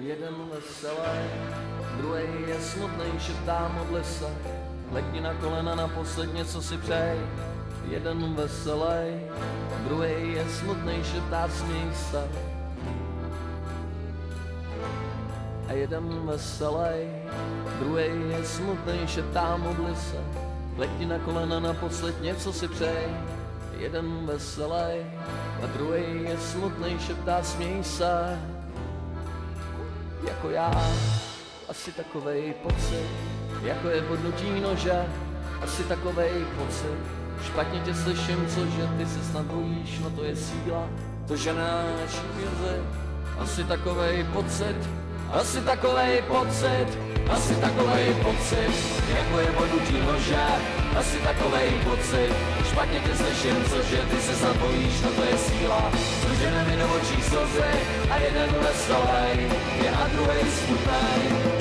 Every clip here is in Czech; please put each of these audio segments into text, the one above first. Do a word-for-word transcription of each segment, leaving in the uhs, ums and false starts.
Jeden veselý, druhej je smutnej, šeptá modli se. Lekni na kolena na posledně, co si přej. Jeden veselý, druhej je smutnej, šeptá směj se. A jeden veselý, druhej je smutnej, šeptá modli se. Lekni na kolena na posledně, co si přej. Jeden veselý a druhej je smutnej, šeptá směj se. Jako já, asi takovej pocit, jako je bodnutí nože, asi takovej pocit. Špatně tě slyším, cože ty se snad bojíš, no to je síla, to ženáš jazyk. Asi takovej pocit, asi takovej pocit, asi takovej pocit, jako je bodnutí nože, asi takovej pocit. Špatně tě slyším, cože ty se snad bojíš, no to je síla, to žene mi do očí slzy a jeden veselý je a druhej smutnej.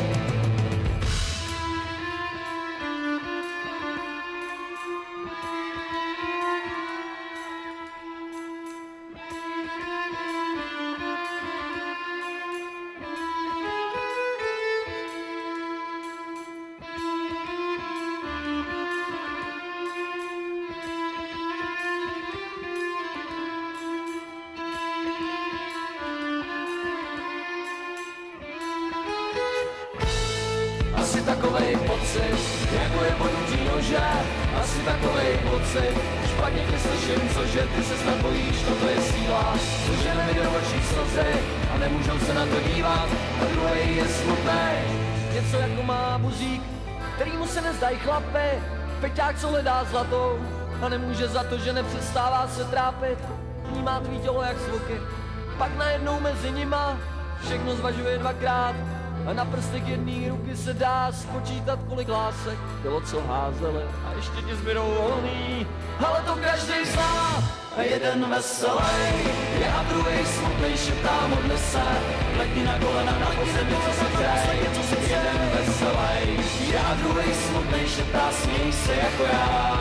Asi takovej pocit, jako je bodnutí nože, asi takovej pocit. Špatně tě slyším, cože ty se snad bojíš, no to je síla, to žene mi do očí slzy a nemůžou se na to dívat a druhej je smutnej. Něco jako má buzík, kterýmu se nezdají chlapy, feťák, co hledá zlatou a nemůže za to, že nepřestává se trápit. Vnímá tvý tělo jak zvuky, pak najednou mezi nima všechno zvažuje dvakrát. A na prstech jedné ruky se dá spočítat, kolik lásek bylo, co házeli a ještě ti zbydou volný. Ale to každý zná. A jeden veselý je a druhej smutnej, šeptá modli se. Lekni na kolena na poslední, co se přeji. Jeden veselý je a druhej smutnej, šeptá směj se jako já.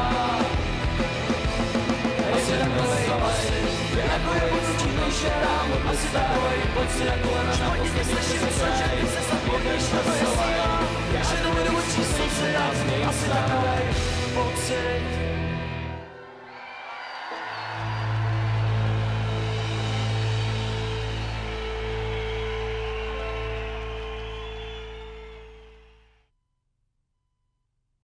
Jeden veselý je jako je pocití šeptá modli se. Pojď si na kolena na poslední, co se přeji. Modliš veselý, že to mi do očí slzy a směj se. Asi takovej pocit.